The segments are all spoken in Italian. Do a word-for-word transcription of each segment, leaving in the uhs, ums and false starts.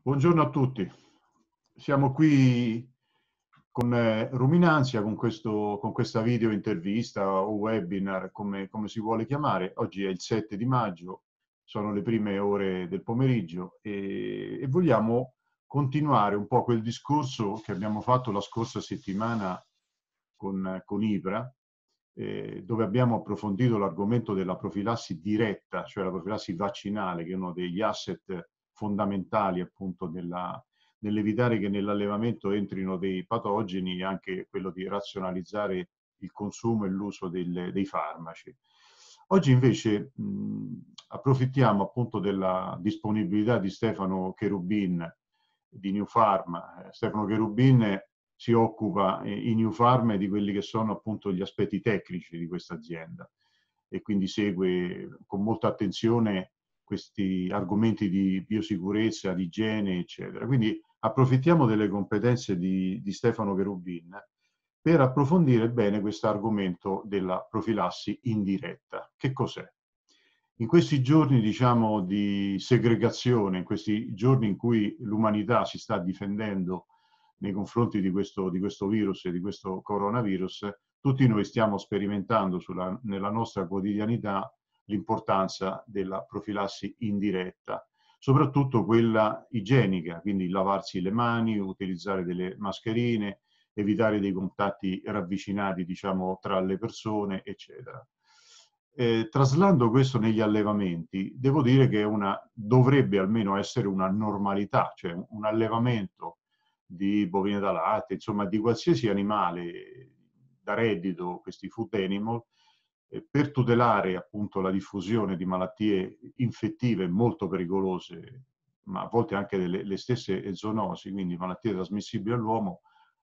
Buongiorno a tutti. Siamo qui con eh, Ruminanzia, con questo, con questa video intervista o webinar, come, come si vuole chiamare. Oggi è il sette di maggio, sono le prime ore del pomeriggio e, e vogliamo continuare un po' quel discorso che abbiamo fatto la scorsa settimana con, con IPRA, eh, dove abbiamo approfondito l'argomento della profilassi diretta, cioè la profilassi vaccinale, che è uno degli asset fondamentali appunto nella, nell'evitare che nell'allevamento entrino dei patogeni e anche quello di razionalizzare il consumo e l'uso dei farmaci. Oggi invece mh, approfittiamo appunto della disponibilità di Stefano Cherubin di New Pharma. Stefano Cherubin si occupa in New Pharma di quelli che sono appunto gli aspetti tecnici di questa azienda e quindi segue con molta attenzione questi argomenti di biosicurezza, di igiene, eccetera. Quindi approfittiamo delle competenze di, di Stefano Cherubin per approfondire bene questo argomento della profilassi indiretta. Che cos'è? In questi giorni, diciamo, di segregazione, in questi giorni in cui l'umanità si sta difendendo nei confronti di questo, di questo virus e di questo coronavirus, tutti noi stiamo sperimentando sulla, nella nostra quotidianità l'importanza della profilassi indiretta, soprattutto quella igienica, quindi lavarsi le mani, utilizzare delle mascherine, evitare dei contatti ravvicinati, diciamo, tra le persone, eccetera. Eh, traslando questo negli allevamenti, devo dire che una, dovrebbe almeno essere una normalità, cioè un allevamento di bovine da latte, insomma di qualsiasi animale da reddito, questi food animal, eh, per tutelare appunto la diffusione di malattie infettive molto pericolose, ma a volte anche delle le stesse zoonosi, quindi malattie trasmissibili all'uomo,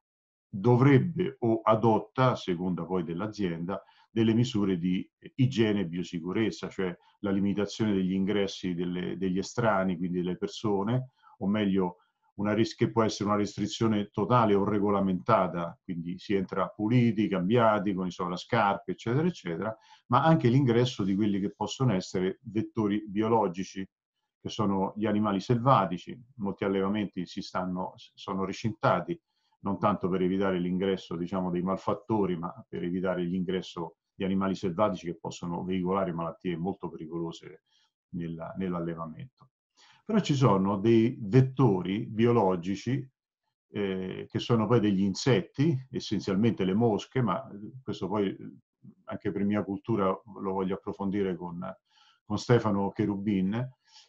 dovrebbe o adotta, a seconda poi dell'azienda, delle misure di igiene e biosicurezza, cioè la limitazione degli ingressi delle, degli estranei, quindi delle persone, o meglio una che può essere una restrizione totale o regolamentata, quindi si entra puliti, cambiati, con i sovrascarpe, eccetera, eccetera, ma anche l'ingresso di quelli che possono essere vettori biologici, che sono gli animali selvatici. Molti allevamenti si stanno, sono recintati, non tanto per evitare l'ingresso, diciamo, dei malfattori, ma per evitare l'ingresso di animali selvatici che possono veicolare malattie molto pericolose nella, nell'allevamento. Però ci sono dei vettori biologici eh, che sono poi degli insetti, essenzialmente le mosche, ma questo poi anche per mia cultura lo voglio approfondire con, con Stefano Cherubin,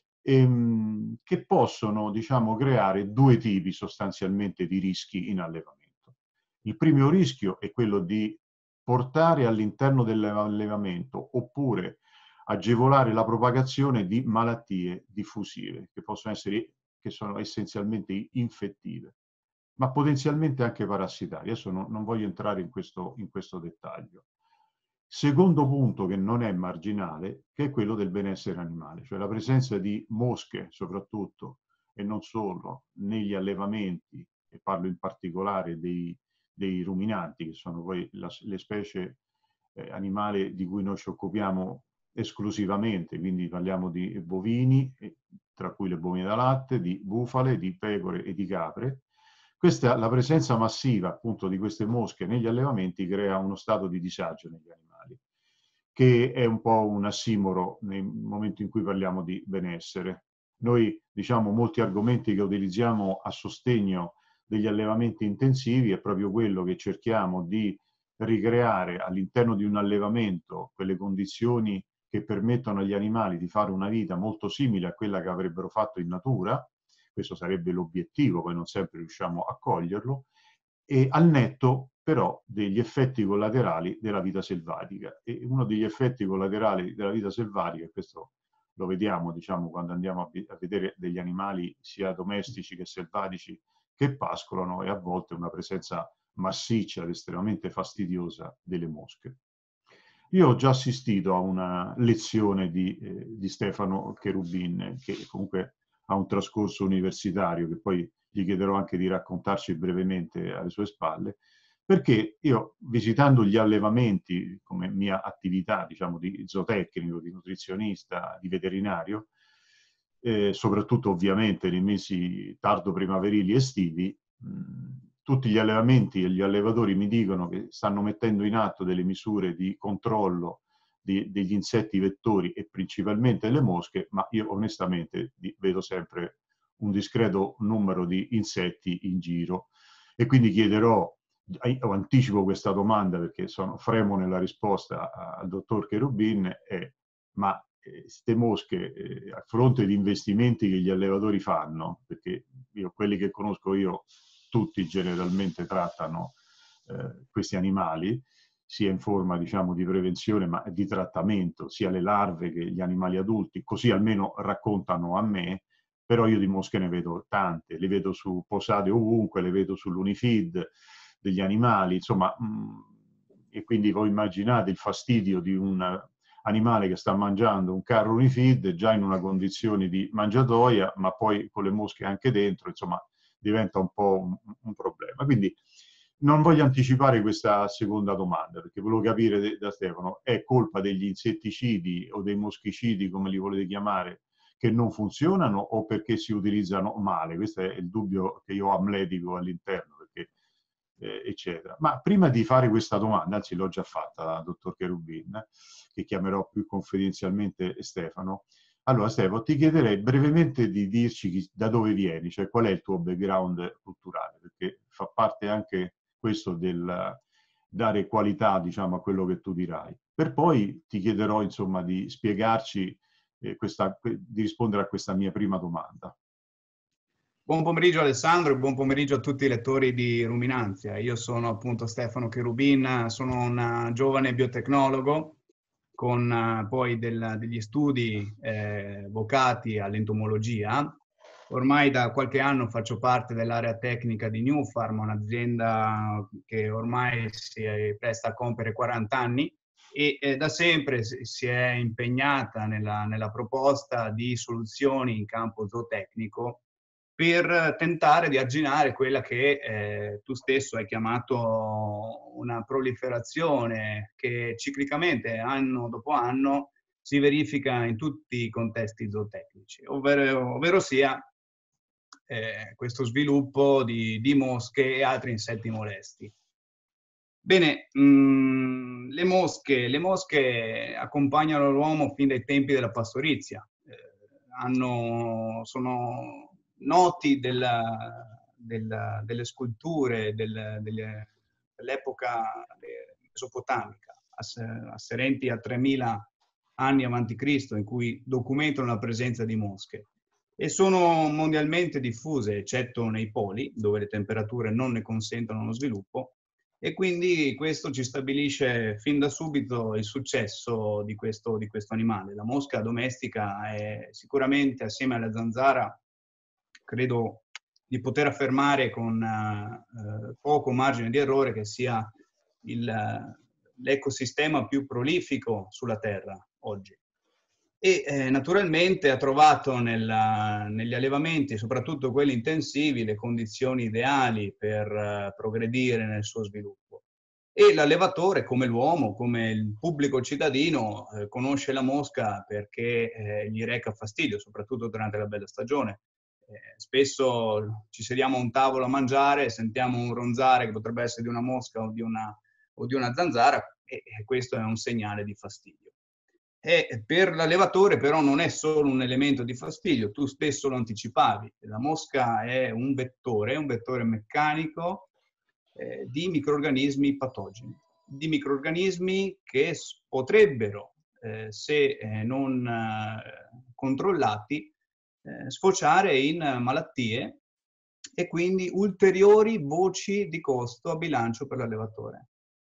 ehm, che possono, diciamo, creare due tipi sostanzialmente di rischi in allevamento. Il primo rischio è quello di portare all'interno dell'allevamento oppure agevolare la propagazione di malattie diffusive che possono essere, che sono essenzialmente infettive, ma potenzialmente anche parassitarie. Adesso non, non voglio entrare in questo, in questo dettaglio. Secondo punto che non è marginale, che è quello del benessere animale, cioè la presenza di mosche soprattutto, e non solo, negli allevamenti, e parlo in particolare dei, dei ruminanti, che sono poi la, le specie eh, animali di cui noi ci occupiamo esclusivamente, quindi parliamo di bovini, tra cui le bovine da latte, di bufale, di pecore e di capre. Questa, la presenza massiva appunto di queste mosche negli allevamenti crea uno stato di disagio negli animali, che è un po' un assimoro nel momento in cui parliamo di benessere. Noi diciamo molti argomenti che utilizziamo a sostegno degli allevamenti intensivi è proprio quello che cerchiamo di ricreare all'interno di un allevamento quelle condizioni che permettono agli animali di fare una vita molto simile a quella che avrebbero fatto in natura. Questo sarebbe l'obiettivo, poi non sempre riusciamo a coglierlo, e al netto però degli effetti collaterali della vita selvatica. E uno degli effetti collaterali della vita selvatica, e questo lo vediamo, diciamo, quando andiamo a vedere degli animali sia domestici che selvatici che pascolano, e a volte una presenza massiccia ed estremamente fastidiosa delle mosche. Io ho già assistito a una lezione di, eh, di Stefano Cherubin, che comunque ha un trascorso universitario, che poi gli chiederò anche di raccontarci brevemente alle sue spalle, perché io, visitando gli allevamenti come mia attività, diciamo, di zootecnico, di nutrizionista, di veterinario, eh, soprattutto ovviamente nei mesi tardo primaverili estivi. Tutti gli allevamenti e gli allevatori mi dicono che stanno mettendo in atto delle misure di controllo di, degli insetti vettori e principalmente le mosche, ma io onestamente vedo sempre un discreto numero di insetti in giro e quindi chiederò, anticipo questa domanda perché sono fremo nella risposta al dottor Cherubin, è, ma queste mosche, eh, a fronte di investimenti che gli allevatori fanno, perché io, quelli che conosco io, tutti generalmente trattano eh, questi animali, sia in forma, diciamo, di prevenzione ma di trattamento, sia le larve che gli animali adulti, così almeno raccontano a me, però io di mosche ne vedo tante, le vedo su posate ovunque, le vedo sull'Unifeed degli animali, insomma, mh, e quindi voi immaginate il fastidio di un animale che sta mangiando un carro Unifeed già in una condizione di mangiatoia, ma poi con le mosche anche dentro, insomma, diventa un po' un, un problema. Quindi non voglio anticipare questa seconda domanda, perché volevo capire da Stefano, è colpa degli insetticidi o dei moschicidi, come li volete chiamare, che non funzionano o perché si utilizzano male? Questo è il dubbio che io ho amletico all'interno, perché eh, eccetera. Ma prima di fare questa domanda, anzi l'ho già fatta, dottor Cherubin, che chiamerò più confidenzialmente Stefano. Allora Stefano, ti chiederei brevemente di dirci chi, da dove vieni, cioè qual è il tuo background culturale, perché fa parte anche questo del dare qualità, diciamo, a quello che tu dirai. Per poi ti chiederò, insomma, di spiegarci, eh, questa, di rispondere a questa mia prima domanda. Buon pomeriggio Alessandro e buon pomeriggio a tutti i lettori di Ruminanzia. Io sono appunto Stefano Cherubin, sono un giovane biotecnologo con uh, poi del, degli studi eh, vocati all'entomologia. Ormai da qualche anno faccio parte dell'area tecnica di Newfarm, un'azienda che ormai si presta a compiere quaranta anni e eh, da sempre si è impegnata nella, nella proposta di soluzioni in campo zootecnico per tentare di arginare quella che eh, tu stesso hai chiamato una proliferazione che ciclicamente, anno dopo anno, si verifica in tutti i contesti zootecnici, ovvero, ovvero sia eh, questo sviluppo di, di mosche e altri insetti molesti. Bene, mh, le mosche, le mosche accompagnano l'uomo fin dai tempi della pastorizia, eh, hanno, sono noti della, della, delle sculture del, delle, dell'epoca mesopotamica, asserenti a tremila anni avanti Cristo, in cui documentano la presenza di mosche e sono mondialmente diffuse, eccetto nei poli, dove le temperature non ne consentono lo sviluppo, e quindi questo ci stabilisce fin da subito il successo di questo, di questo animale. La mosca domestica è sicuramente, assieme alla zanzara, credo di poter affermare con eh, poco margine di errore che sia l'ecosistema più prolifico sulla Terra oggi. E eh, naturalmente ha trovato nella, negli allevamenti, soprattutto quelli intensivi, le condizioni ideali per uh, progredire nel suo sviluppo. E l'allevatore, come l'uomo, come il pubblico cittadino, eh, conosce la mosca perché eh, gli reca fastidio, soprattutto durante la bella stagione. Eh, spesso ci sediamo a un tavolo a mangiare, sentiamo un ronzare che potrebbe essere di una mosca o di una, o di una zanzara e, e questo è un segnale di fastidio. E per l'allevatore però non è solo un elemento di fastidio, tu stesso lo anticipavi, la mosca è un vettore, un vettore meccanico eh, di microrganismi patogeni, di microrganismi che potrebbero, eh, se eh, non eh, controllati, eh, sfociare in malattie e quindi ulteriori voci di costo a bilancio per l'allevatore.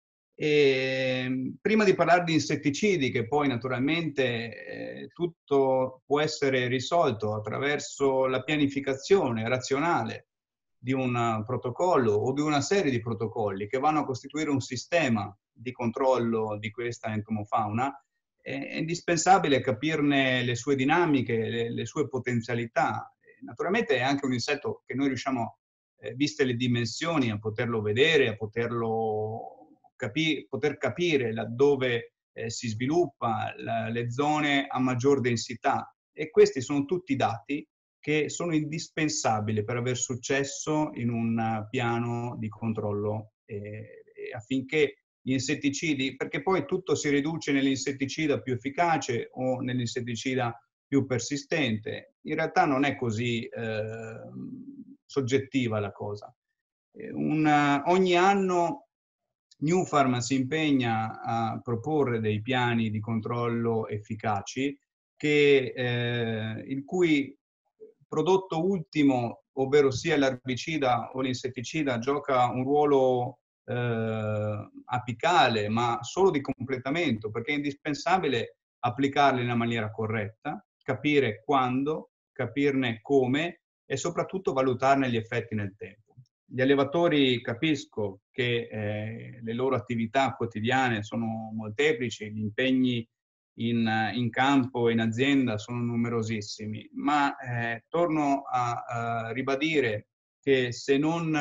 E prima di parlare di insetticidi, che poi naturalmente eh, tutto può essere risolto attraverso la pianificazione razionale di un protocollo o di una serie di protocolli che vanno a costituire un sistema di controllo di questa entomofauna, è indispensabile capirne le sue dinamiche, le, le sue potenzialità. Naturalmente è anche un insetto che noi riusciamo, eh, viste le dimensioni, a poterlo vedere, a poterlo Capi- poter capire laddove eh, si sviluppa la, le zone a maggior densità E questi sono tutti dati che sono indispensabili per aver successo in un piano di controllo eh, affinché gli insetticidi, perché poi tutto si riduce nell'insetticida più efficace o nell'insetticida più persistente. In realtà non è così eh, soggettiva la cosa. Una, ogni anno Newfarm si impegna a proporre dei piani di controllo efficaci che, eh, il cui prodotto ultimo, ovvero sia l'erbicida o l'insetticida, gioca un ruolo eh, apicale, ma solo di completamento, perché è indispensabile applicarli nella maniera corretta, capire quando, capirne come e soprattutto valutarne gli effetti nel tempo. Gli allevatori capisco che eh, le loro attività quotidiane sono molteplici, gli impegni in, in campo e in azienda sono numerosissimi, ma eh, torno a, a ribadire che se non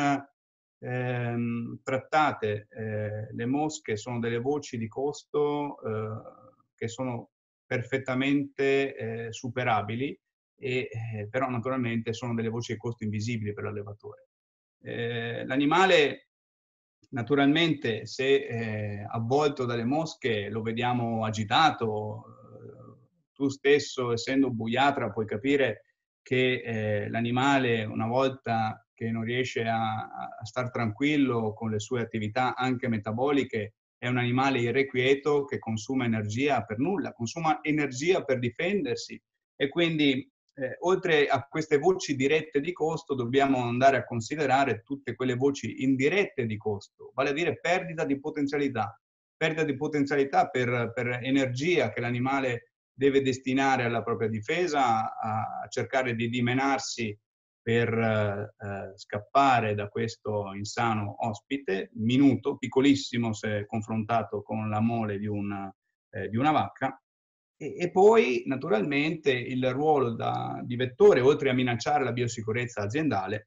ehm, trattate eh, le mosche sono delle voci di costo eh, che sono perfettamente eh, superabili, e, eh, però naturalmente sono delle voci di costo invisibili per l'allevatore. Eh, l'animale naturalmente se eh, avvolto dalle mosche lo vediamo agitato, eh, tu stesso essendo buiatra puoi capire che eh, l'animale una volta che non riesce a, a star tranquillo con le sue attività anche metaboliche è un animale irrequieto che consuma energia per nulla, consuma energia per difendersi e quindi Eh, oltre a queste voci dirette di costo dobbiamo andare a considerare tutte quelle voci indirette di costo, vale a dire perdita di potenzialità, perdita di potenzialità per, per energia che l'animale deve destinare alla propria difesa, a, a cercare di dimenarsi per eh, scappare da questo insano ospite, minuto, piccolissimo se confrontato con la mole di, un, eh, di una vacca. E poi, naturalmente, il ruolo da, di vettore, oltre a minacciare la biosicurezza aziendale,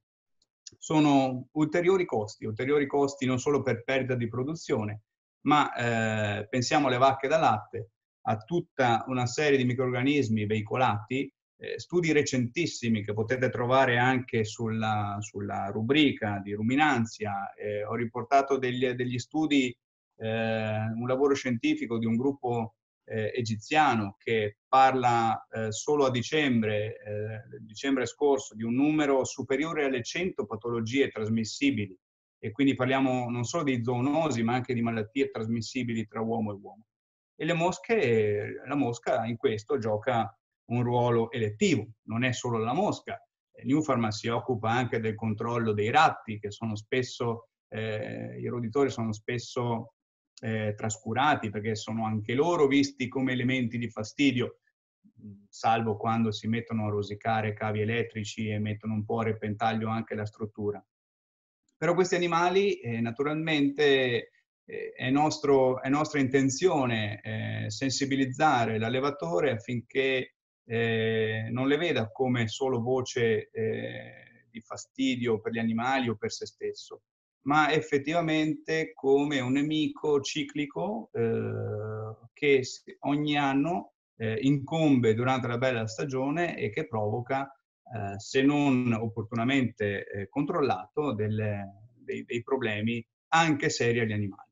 sono ulteriori costi, ulteriori costi non solo per perdita di produzione, ma eh, pensiamo alle vacche da latte, a tutta una serie di microrganismi veicolati, eh, studi recentissimi che potete trovare anche sulla, sulla rubrica di Ruminanzia. Eh, ho riportato degli, degli studi, eh, un lavoro scientifico di un gruppo Eh, egiziano che parla eh, solo a dicembre, eh, dicembre scorso, di un numero superiore alle cento patologie trasmissibili, e quindi parliamo non solo di zoonosi ma anche di malattie trasmissibili tra uomo e uomo. E le mosche, la mosca in questo gioca un ruolo elettivo, non è solo la mosca. Newfarm si occupa anche del controllo dei ratti, che sono spesso, eh, i roditori sono spesso Eh, trascurati perché sono anche loro visti come elementi di fastidio, salvo quando si mettono a rosicare cavi elettrici e mettono un po' a repentaglio anche la struttura. Però questi animali eh, naturalmente eh, è, nostro, è nostra intenzione eh, sensibilizzare l'allevatore affinché eh, non le veda come solo voce eh, di fastidio per gli animali o per se stesso, ma effettivamente come un nemico ciclico eh, che ogni anno eh, incombe durante la bella stagione e che provoca, eh, se non opportunamente eh, controllato, delle, dei, dei problemi anche seri agli animali.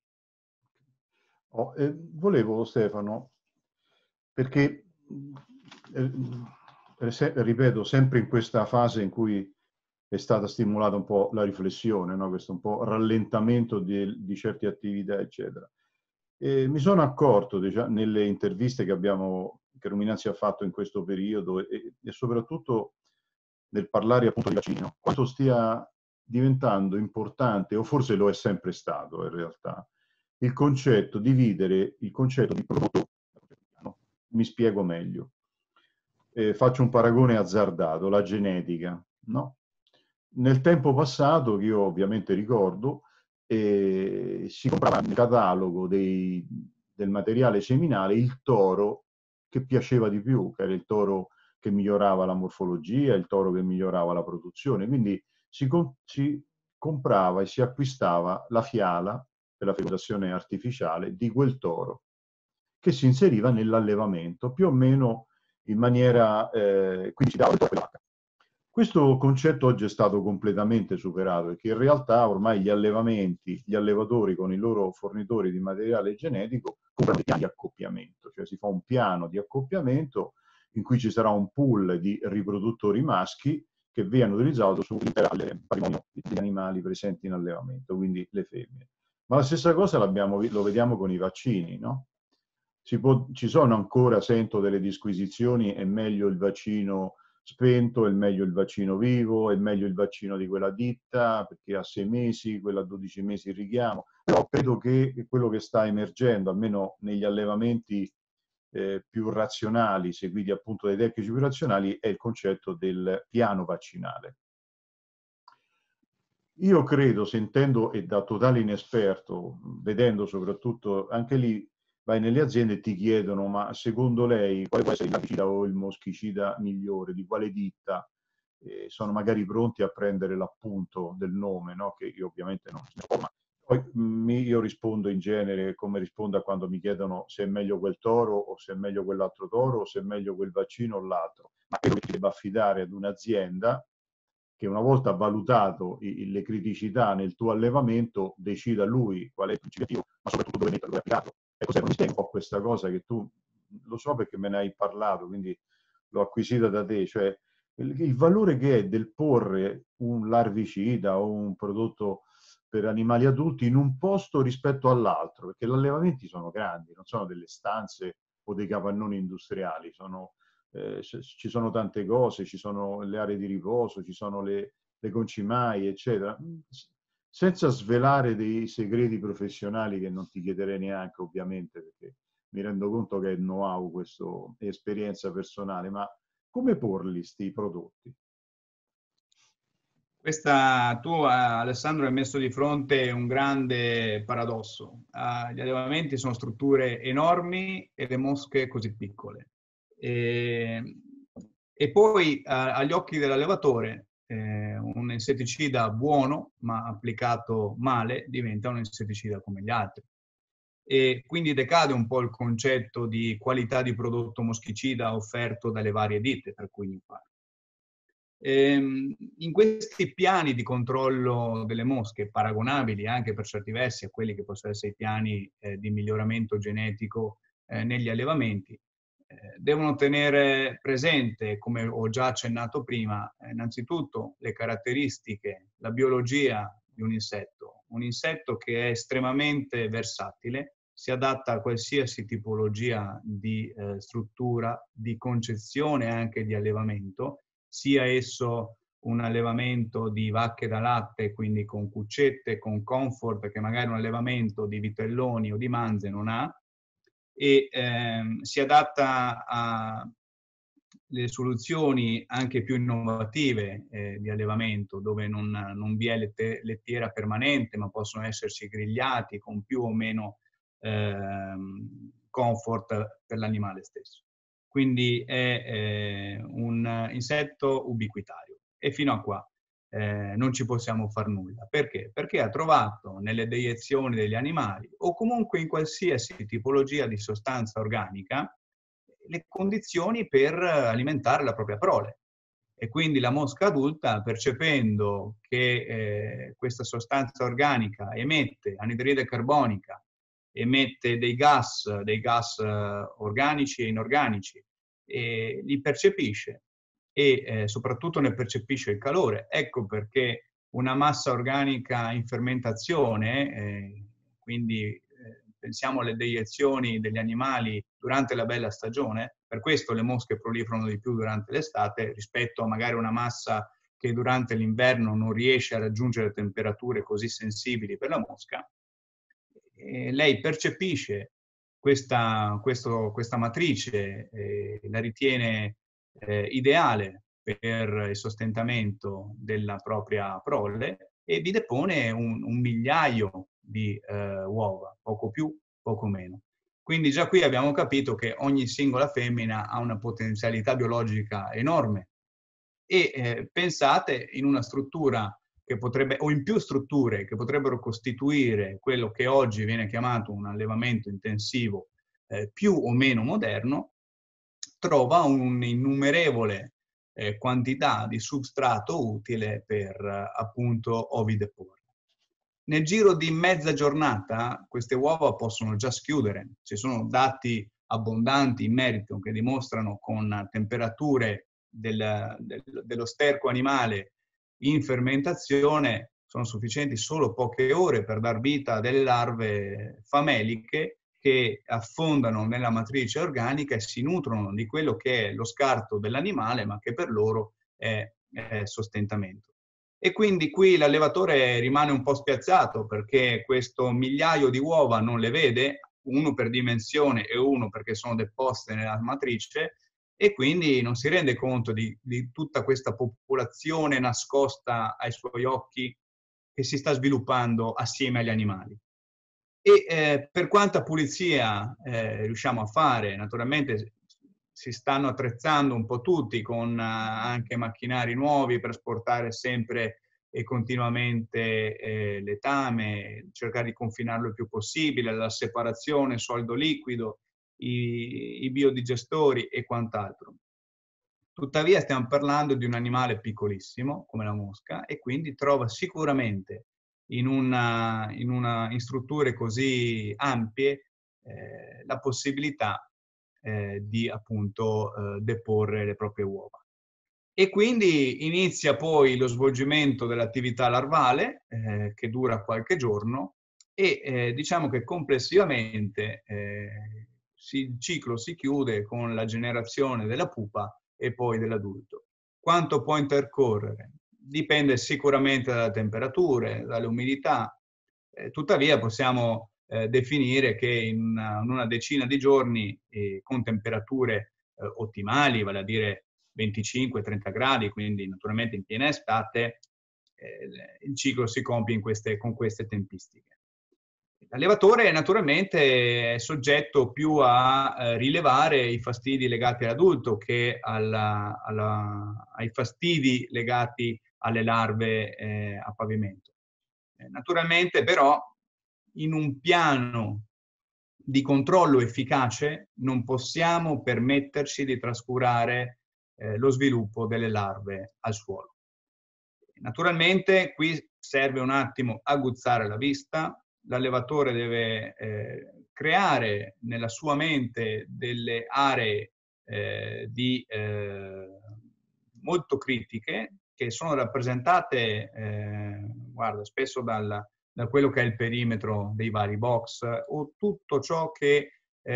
Oh, eh, volevo, Stefano, perché, eh, se, ripeto, sempre in questa fase in cui è stata stimolata un po' la riflessione, no? Questo un po' rallentamento di, di certe attività, eccetera. E mi sono accorto, diciamo, nelle interviste che abbiamo, che Ruminanzia ha fatto in questo periodo e, e soprattutto nel parlare appunto di vaccino, quanto stia diventando importante, o forse lo è sempre stato in realtà, il concetto, dividere il concetto di prodotto. Mi spiego meglio. Eh, faccio un paragone azzardato, la genetica, no? Nel tempo passato, che io ovviamente ricordo, eh, si comprava nel catalogo dei, del materiale seminale il toro che piaceva di più, che era il toro che migliorava la morfologia, il toro che migliorava la produzione. Quindi si, si comprava e si acquistava la fiala per la fecondazione artificiale di quel toro che si inseriva nell'allevamento, più o meno in maniera, eh, quindi ci dava quella vacca. Questo concetto oggi è stato completamente superato, perché in realtà ormai gli allevamenti, gli allevatori con i loro fornitori di materiale genetico comprano dei piani di accoppiamento, cioè si fa un piano di accoppiamento in cui ci sarà un pool di riproduttori maschi che viene utilizzato sull'intero patrimonio degli animali presenti in allevamento, quindi le femmine. Ma la stessa cosa l'abbiamo, lo vediamo con i vaccini, no? Si può, ci sono ancora, sento delle disquisizioni, è meglio il vaccino spento, è meglio il vaccino vivo, è meglio il vaccino di quella ditta, perché a sei mesi, quella a dodici mesi il richiamo. Però credo che quello che sta emergendo, almeno negli allevamenti eh, più razionali, seguiti appunto dai tecnici più razionali, è il concetto del piano vaccinale. Io credo, sentendo e da totale inesperto, vedendo soprattutto anche lì, vai nelle aziende e ti chiedono, ma secondo lei quale può essere l'erbicida o il moschicida migliore, di quale ditta? Eh, sono magari pronti a prendere l'appunto del nome, no? Che io ovviamente non so, ma poi mi, io rispondo in genere come rispondo a quando mi chiedono se è meglio quel toro o se è meglio quell'altro toro o se è meglio quel vaccino o l'altro. Ma credo che si debba affidare ad un'azienda che una volta valutato i, le criticità nel tuo allevamento decida lui qual è il principio, ma soprattutto dove metterlo, dove applicarlo. Ecco, se non mi spiego un po' questa cosa che tu, lo so perché me ne hai parlato, quindi l'ho acquisita da te, cioè il, il valore che è del porre un larvicida o un prodotto per animali adulti in un posto rispetto all'altro, perché gli allevamenti sono grandi, non sono delle stanze o dei capannoni industriali, sono Eh, ci sono tante cose, ci sono le aree di riposo, ci sono le, le concimai, eccetera, senza svelare dei segreti professionali che non ti chiederei neanche, ovviamente, perché mi rendo conto che è know-how, questo è esperienza personale, ma come porli sti prodotti? Questa, tu, Alessandro, hai messo di fronte un grande paradosso. Uh, gli allevamenti sono strutture enormi e le mosche così piccole. E, e poi, uh, agli occhi dell'allevatore, eh, un insetticida buono, ma applicato male, diventa un insetticida come gli altri. E quindi decade un po' il concetto di qualità di prodotto moschicida offerto dalle varie ditte, per cui mi parlo. In questi piani di controllo delle mosche, paragonabili anche per certi versi a quelli che possono essere i piani eh, di miglioramento genetico eh, negli allevamenti, eh, devono tenere presente, come ho già accennato prima, eh, innanzitutto le caratteristiche, la biologia di un insetto. Un insetto che è estremamente versatile, si adatta a qualsiasi tipologia di eh, struttura, di concezione anche di allevamento, sia esso un allevamento di vacche da latte, quindi con cuccette, con comfort, che magari un allevamento di vitelloni o di manze non ha, e ehm, si adatta a le soluzioni anche più innovative eh, di allevamento, dove non, non vi è lette, lettiera permanente, ma possono esserci grigliati con più o meno ehm, comfort per l'animale stesso. Quindi è eh, un insetto ubiquitario. E fino a qua eh, non ci possiamo far nulla. Perché? Perché ha trovato nelle deiezioni degli animali o comunque in qualsiasi tipologia di sostanza organica le condizioni per alimentare la propria prole. E quindi la mosca adulta, percependo che eh, questa sostanza organica emette anidride carbonica, emette dei gas, dei gas eh, organici e inorganici, e li percepisce e eh, soprattutto ne percepisce il calore. Ecco perché una massa organica in fermentazione, eh, quindi eh, pensiamo alle deiezioni degli animali durante la bella stagione, per questo le mosche proliferano di più durante l'estate rispetto a magari una massa che durante l'inverno non riesce a raggiungere temperature così sensibili per la mosca. E lei percepisce questa, questo, questa matrice, eh, la ritiene eh, ideale per il sostentamento della propria prole e vi depone un, un migliaio di eh, uova, poco più, poco meno. Quindi già qui abbiamo capito che ogni singola femmina ha una potenzialità biologica enorme e eh, pensate in una struttura che potrebbe, o in più strutture che potrebbero costituire quello che oggi viene chiamato un allevamento intensivo eh, più o meno moderno, trova un'innumerevole eh, quantità di substrato utile per eh, appunto ovideporre. Nel giro di mezza giornata queste uova possono già schiudere. Ci sono dati abbondanti in merito che dimostrano con temperature del, del, dello sterco animale in fermentazione sono sufficienti solo poche ore per dar vita a delle larve fameliche che affondano nella matrice organica e si nutrono di quello che è lo scarto dell'animale, ma che per loro è, è sostentamento. E quindi qui l'allevatore rimane un po' spiazzato perché questo migliaio di uova non le vede, uno per dimensione e uno perché sono deposte nella matrice, e quindi non si rende conto di, di tutta questa popolazione nascosta ai suoi occhi che si sta sviluppando assieme agli animali. E eh, per quanta pulizia eh, riusciamo a fare, naturalmente si stanno attrezzando un po' tutti con uh, anche macchinari nuovi per sportare sempre e continuamente eh, letame, cercare di confinarlo il più possibile, la separazione solido-liquido, i, i biodigestori e quant'altro. Tuttavia stiamo parlando di un animale piccolissimo, come la mosca, e quindi trova sicuramente in, una, in, una, in strutture così ampie eh, la possibilità eh, di appunto eh, deporre le proprie uova. E quindi inizia poi lo svolgimento dell'attività larvale eh, che dura qualche giorno e eh, diciamo che complessivamente eh, si, il ciclo si chiude con la generazione della pupa e poi dell'adulto. Quanto può intercorrere? Dipende sicuramente dalle temperature, dalle umidità, eh, tuttavia possiamo eh, definire che in una, in una decina di giorni eh, con temperature eh, ottimali, vale a dire venticinque trenta gradi, quindi naturalmente in piena estate, eh, il ciclo si compie in queste, con queste tempistiche. L'allevatore naturalmente è soggetto più a eh, rilevare i fastidi legati all'adulto che alla, alla, ai fastidi legati alle larve eh, a pavimento. Eh, naturalmente però in un piano di controllo efficace non possiamo permetterci di trascurare eh, lo sviluppo delle larve al suolo. Naturalmente qui serve un attimo aguzzare la vista, l'allevatore deve eh, creare nella sua mente delle aree eh, di, eh, molto critiche che sono rappresentate, eh, guarda, spesso dal, da quello che è il perimetro dei vari box o tutto ciò che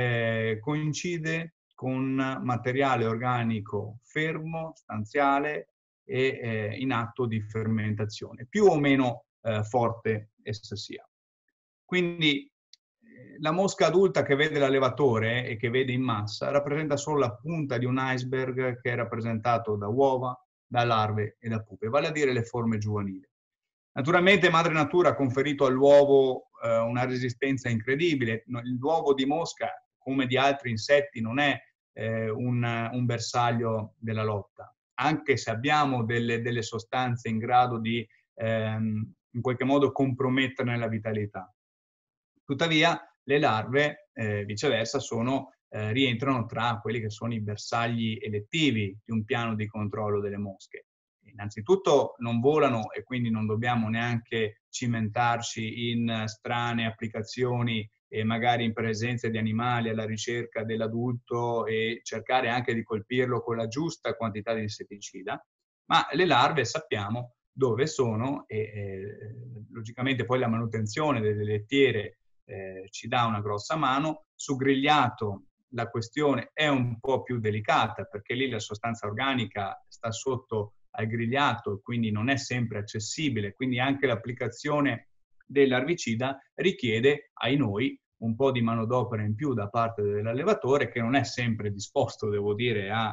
eh, coincide con materiale organico fermo, stanziale e eh, in atto di fermentazione, più o meno eh, forte essa sia. Quindi eh, la mosca adulta che vede l'allevatore e che vede in massa rappresenta solo la punta di un iceberg che è rappresentato da uova, da larve e da pupe, vale a dire le forme giovanili. Naturalmente Madre Natura ha conferito all'uovo eh, una resistenza incredibile. L'uovo di mosca, come di altri insetti, non è eh, un, un bersaglio della lotta, anche se abbiamo delle, delle sostanze in grado di ehm, in qualche modo comprometterne la vitalità. Tuttavia le larve, eh, viceversa, sono, eh, rientrano tra quelli che sono i bersagli elettivi di un piano di controllo delle mosche. Innanzitutto non volano e quindi non dobbiamo neanche cimentarci in strane applicazioni e magari in presenza di animali alla ricerca dell'adulto e cercare anche di colpirlo con la giusta quantità di insetticida, ma le larve sappiamo dove sono e eh, logicamente poi la manutenzione delle lettiere eh, ci dà una grossa mano. Su grigliato la questione è un po' più delicata perché lì la sostanza organica sta sotto al grigliato, quindi non è sempre accessibile, quindi anche l'applicazione dell'erbicida richiede, ai noi, un po' di manodopera in più da parte dell'allevatore che non è sempre disposto, devo dire, a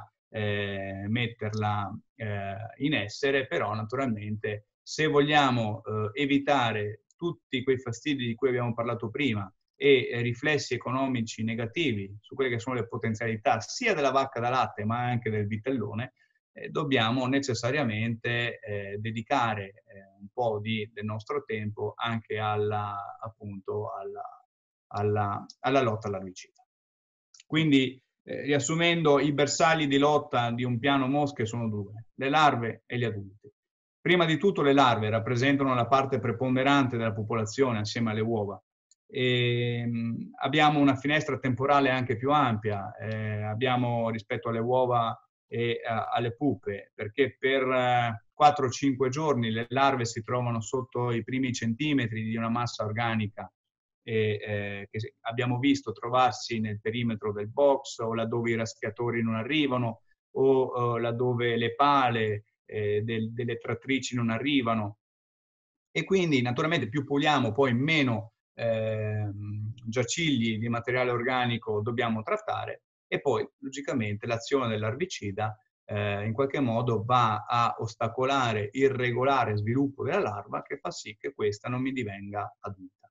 eh, metterla eh, in essere, però naturalmente se vogliamo eh, evitare tutti quei fastidi di cui abbiamo parlato prima e eh, riflessi economici negativi su quelle che sono le potenzialità sia della vacca da latte ma anche del vitellone, eh, dobbiamo necessariamente eh, dedicare eh, un po' di, del nostro tempo anche alla, appunto, alla, alla, alla lotta all'erbicida. Quindi Eh, riassumendo, i bersagli di lotta di un piano mosche sono due, le larve e gli adulti. Prima di tutto le larve rappresentano la parte preponderante della popolazione assieme alle uova. E, mh, abbiamo una finestra temporale anche più ampia, eh, abbiamo rispetto alle uova e a, alle pupe, perché per eh, quattro cinque giorni le larve si trovano sotto i primi centimetri di una massa organica e, eh, che abbiamo visto trovarsi nel perimetro del box o laddove i raschiatori non arrivano o eh, laddove le pale eh, del, delle trattrici non arrivano. E quindi naturalmente più puliamo, poi meno eh, giacigli di materiale organico dobbiamo trattare e poi logicamente l'azione dell'erbicida eh, in qualche modo va a ostacolare il regolare sviluppo della larva che fa sì che questa non mi divenga adulta.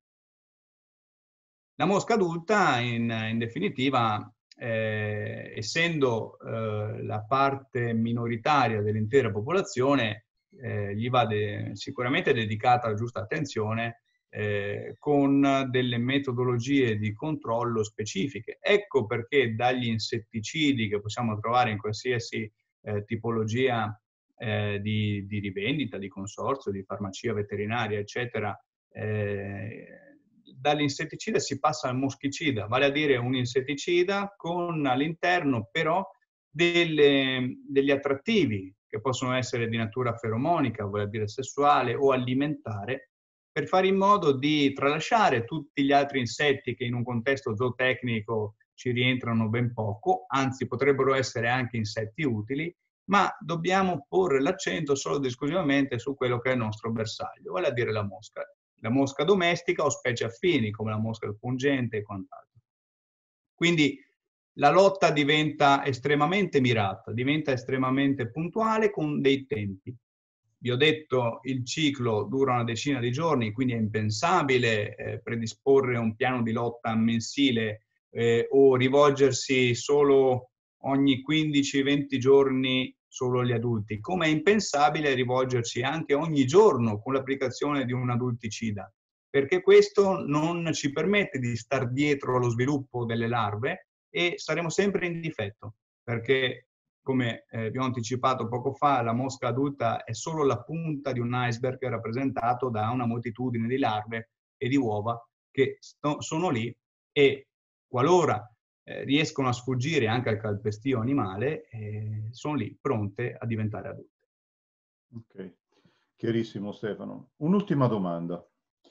La mosca adulta, in, in definitiva, eh, essendo eh, la parte minoritaria dell'intera popolazione, eh, gli va de sicuramente dedicata la giusta attenzione eh, con delle metodologie di controllo specifiche. Ecco perché dagli insetticidi che possiamo trovare in qualsiasi eh, tipologia eh, di, di rivendita, di consorzio, di farmacia veterinaria, eccetera, eh, dall'insetticida si passa al moschicida, vale a dire un insetticida con all'interno però delle, degli attrattivi che possono essere di natura feromonica, vale a dire sessuale o alimentare, per fare in modo di tralasciare tutti gli altri insetti che in un contesto zootecnico ci rientrano ben poco, anzi potrebbero essere anche insetti utili, ma dobbiamo porre l'accento solo ed esclusivamente su quello che è il nostro bersaglio, vale a dire la mosca. La mosca domestica o specie affini come la mosca del pungente e quant'altro. Quindi la lotta diventa estremamente mirata, diventa estremamente puntuale con dei tempi. Vi ho detto il ciclo dura una decina di giorni, quindi è impensabile eh, predisporre un piano di lotta mensile eh, o rivolgersi solo ogni quindici venti giorni solo agli adulti, come è impensabile rivolgerci anche ogni giorno con l'applicazione di un adulticida, perché questo non ci permette di star dietro allo sviluppo delle larve e saremo sempre in difetto, perché come eh, vi ho anticipato poco fa, la mosca adulta è solo la punta di un iceberg rappresentato da una moltitudine di larve e di uova che sono lì e qualora eh, riescono a sfuggire anche al calpestio animale, eh, sono lì pronte a diventare adulte. Ok, chiarissimo Stefano. Un'ultima domanda.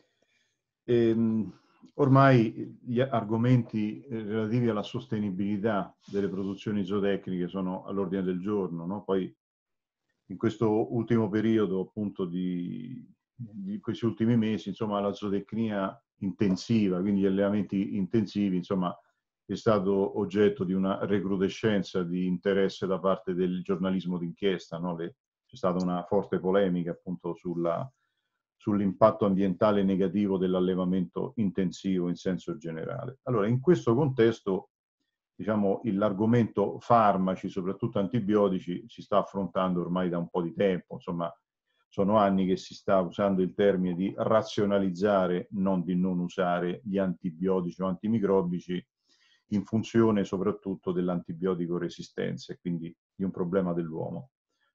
Ehm, ormai gli argomenti relativi alla sostenibilità delle produzioni zootecniche sono all'ordine del giorno, no? Poi in questo ultimo periodo, appunto, di, di questi ultimi mesi, insomma, la zootecnia intensiva, quindi gli allevamenti intensivi, insomma, è stato oggetto di una recrudescenza di interesse da parte del giornalismo d'inchiesta, no? C'è stata una forte polemica, appunto, sulla sull'impatto ambientale negativo dell'allevamento intensivo in senso generale. Allora, in questo contesto, diciamo, l'argomento farmaci, soprattutto antibiotici, si sta affrontando ormai da un po' di tempo, insomma, sono anni che si sta usando il termine di razionalizzare, non di non usare gli antibiotici o antimicrobici in funzione soprattutto dell'antibiotico resistenza e quindi di un problema dell'uomo.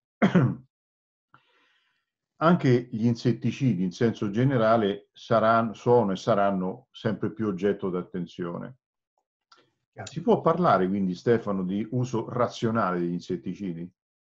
Anche gli insetticidi in senso generale saranno, sono e saranno sempre più oggetto d'attenzione. Si può parlare quindi, Stefano, di uso razionale degli insetticidi?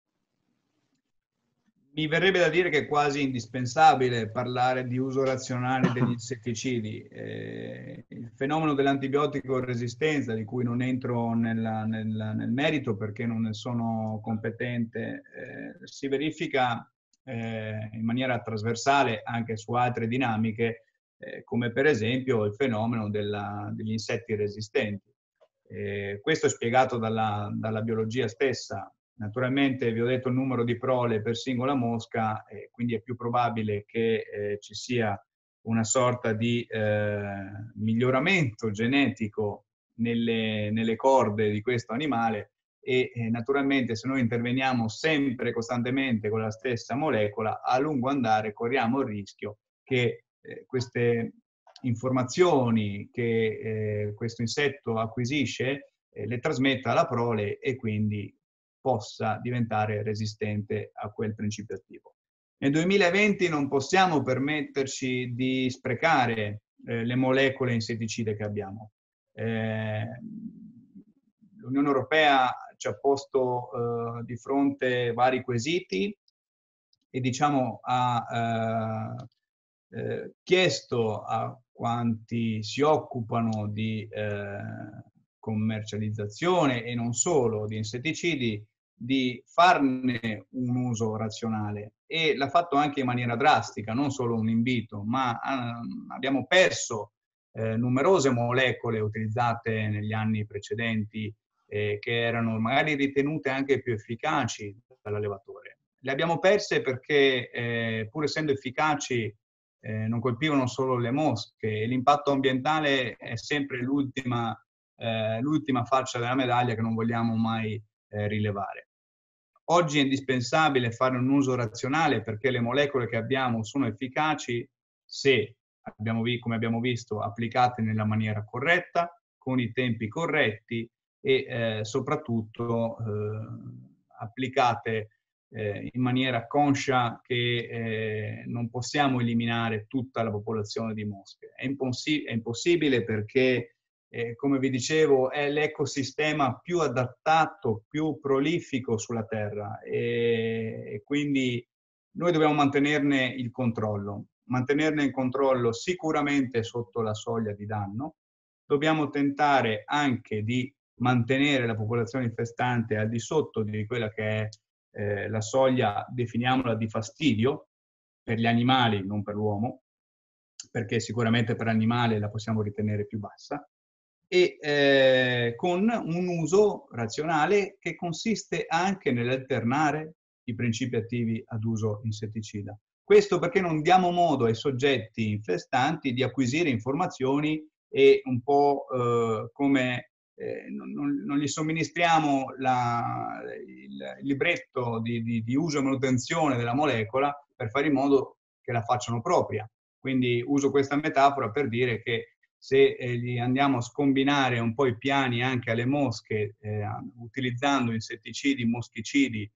Mi verrebbe da dire che è quasi indispensabile parlare di uso razionale degli insetticidi. Eh, il fenomeno dell'antibiotico resistenza, di cui non entro nella, nel, nel merito perché non ne sono competente, eh, si verifica eh, in maniera trasversale anche su altre dinamiche, eh, come per esempio il fenomeno della, degli insetti resistenti. Eh, questo è spiegato dalla, dalla biologia stessa. Naturalmente vi ho detto il numero di prole per singola mosca, eh, quindi è più probabile che eh, ci sia una sorta di eh, miglioramento genetico nelle, nelle corde di questo animale e eh, naturalmente se noi interveniamo sempre costantemente con la stessa molecola, a lungo andare corriamo il rischio che eh, queste informazioni che eh, questo insetto acquisisce eh, le trasmetta alla prole e quindi possa diventare resistente a quel principio attivo. Nel duemilaventi non possiamo permetterci di sprecare eh, le molecole insetticide che abbiamo. Eh, L'Unione Europea ci ha posto eh, di fronte vari quesiti e diciamo ha eh, eh, chiesto a quanti si occupano di eh, commercializzazione e non solo di insetticidi di farne un uso razionale, e l'ha fatto anche in maniera drastica, non solo un invito, ma um, abbiamo perso eh, numerose molecole utilizzate negli anni precedenti eh, che erano magari ritenute anche più efficaci dall'allevatore. Le abbiamo perse perché eh, pur essendo efficaci eh, non colpivano solo le mosche, e l'impatto ambientale è sempre l'ultima eh, l'ultima faccia della medaglia che non vogliamo mai eh, rilevare. Oggi è indispensabile fare un uso razionale perché le molecole che abbiamo sono efficaci se, abbiamo, come abbiamo visto, applicate nella maniera corretta, con i tempi corretti e eh, soprattutto eh, applicate eh, in maniera conscia, che eh, non possiamo eliminare tutta la popolazione di mosche. È, impossi- è impossibile perché Eh, come vi dicevo, è l'ecosistema più adattato, più prolifico sulla Terra e, e quindi noi dobbiamo mantenerne il controllo. Mantenerne il controllo sicuramente sotto la soglia di danno. Dobbiamo tentare anche di mantenere la popolazione infestante al di sotto di quella che è eh, la soglia, definiamola, di fastidio per gli animali, non per l'uomo, perché sicuramente per l'animale la possiamo ritenere più bassa, e eh, con un uso razionale che consiste anche nell'alternare i principi attivi ad uso insetticida. Questo perché non diamo modo ai soggetti infestanti di acquisire informazioni e un po' eh, come eh, non, non gli somministriamo la, il, il libretto di, di, di uso e manutenzione della molecola per fare in modo che la facciano propria. Quindi uso questa metafora per dire che se eh, gli andiamo a scombinare un po' i piani anche alle mosche, eh, utilizzando insetticidi, moschicidi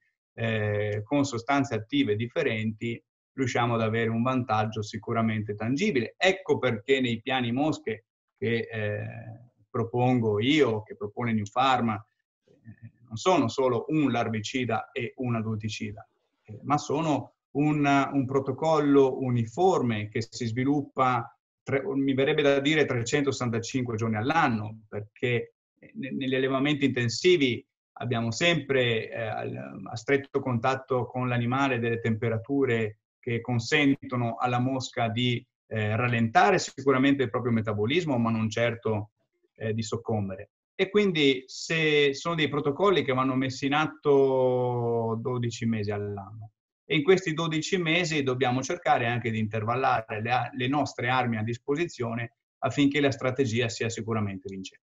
eh, con sostanze attive differenti, riusciamo ad avere un vantaggio sicuramente tangibile. Ecco perché nei piani mosche che eh, propongo io, che propone New Pharma, eh, non sono solo un larvicida e un adulticida, eh, ma sono un, un protocollo uniforme che si sviluppa, tre, mi verrebbe da dire trecentosessantacinque giorni all'anno, perché negli allevamenti intensivi abbiamo sempre eh, a stretto contatto con l'animale delle temperature che consentono alla mosca di eh, rallentare sicuramente il proprio metabolismo, ma non certo eh, di soccombere. E quindi se sono dei protocolli che vanno messi in atto dodici mesi all'anno. E in questi dodici mesi dobbiamo cercare anche di intervallare le, le nostre armi a disposizione affinché la strategia sia sicuramente vincente.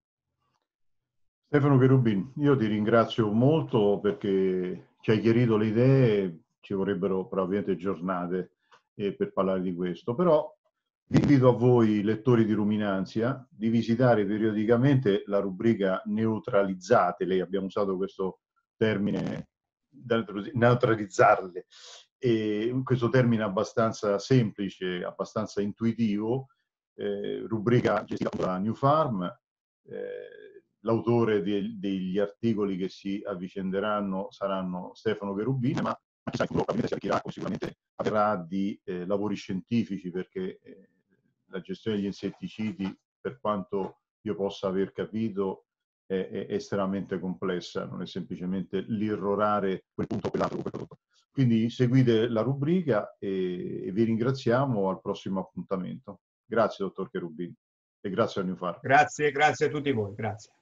Stefano Cherubin, io ti ringrazio molto perché ci hai chiarito le idee, ci vorrebbero probabilmente giornate eh, per parlare di questo, però vi invito a voi, lettori di Ruminanzia, di visitare periodicamente la rubrica Neutralizzate, lei abbiamo usato questo termine, neutralizzarle, e questo termine abbastanza semplice, abbastanza intuitivo, eh, rubrica gestita da New Farm. Eh, L'autore de, degli articoli che si avvicenderanno saranno Stefano Cherubin, ma anche sai, probabilmente si arricchirà, sicuramente avverrà di eh, lavori scientifici, perché eh, la gestione degli insetticidi, per quanto io possa aver capito, è, è estremamente complessa, non è semplicemente l'irrorare quel punto o quell'altro. Quel Quindi seguite la rubrica e, e vi ringraziamo al prossimo appuntamento. Grazie, dottor Cherubin, e grazie a New Farm. Grazie, grazie a tutti voi, grazie.